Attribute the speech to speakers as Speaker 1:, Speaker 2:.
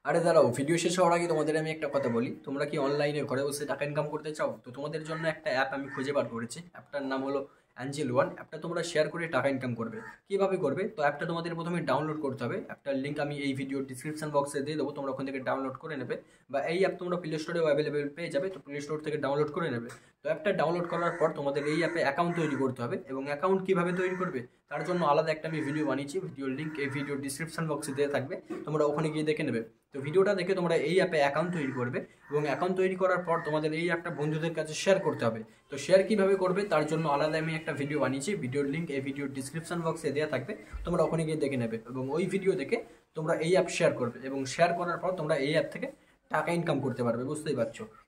Speaker 1: আরে দাঁড়াও, ভিডিও শেষ হওয়ার আগে তোমাদের আমি একটা কথা বলি। তোমরা কি অনলাইনে ঘরে বসে টাকা ইনকাম করতে চাও? তো তোমাদের জন্য একটা অ্যাপ আমি খুঁজে বার করেছি। অ্যাপটার নাম হলো অ্যাঞ্জেল ওয়ান। অ্যাপটা তোমরা শেয়ার করে টাকা ইনকাম করবে। কিভাবে করবে? তো অ্যাপটা তোমাদের প্রথমে ডাউনলোড করতে হবে। অ্যাপটার লিঙ্ক আমি এই ভিডিও ডিসক্রিপশন বক্সে দিয়ে দেবো, তোমরা ওখান থেকে ডাউনলোড করে নেবে। বা এই অ্যাপ তোমরা প্লে স্টোরেও অ্যাভেলেবেল পেয়ে যাবে, তো প্লে স্টোর থেকে ডাউনলোড করে নেবে। তো অ্যাপটা ডাউনলোড করার পর তোমাদের এই অ্যাপে অ্যাকাউন্ট তৈরি করতে হবে, এবং অ্যাকাউন্ট কিভাবে তৈরি করবে তার জন্য আলাদা একটা আমি ভিডিও বানিয়েছি। ভিডিওর লিঙ্ক এই ভিডিও ডিসক্রিপশন বক্সে দেওয়া থাকবে, তোমরা ওখানে গিয়ে দেখে নেবে। তো ভিডিওটা দেখে তোমরা এই অ্যাপে অ্যাকাউন্ট তৈরি করবে, এবং অ্যাকাউন্ট তৈরি করার পর তোমাদের এই অ্যাপটা বন্ধুদের কাছে শেয়ার করতে হবে। তো শেয়ার কিভাবে করবে তার জন্য আলাদা আমি একটা ভিডিও বানিয়েছি। ভিডিওর লিঙ্ক এই ভিডিও ডিসক্রিপশন বক্সে দেওয়া থাকবে, তোমরা ওখানে গিয়ে দেখে নেবে। এবং ওই ভিডিও দেখে তোমরা এই অ্যাপ শেয়ার করবে, এবং শেয়ার করার পর তোমরা এই অ্যাপ থেকে টাকা ইনকাম করতে পারবে। বুঝতেই পারছো?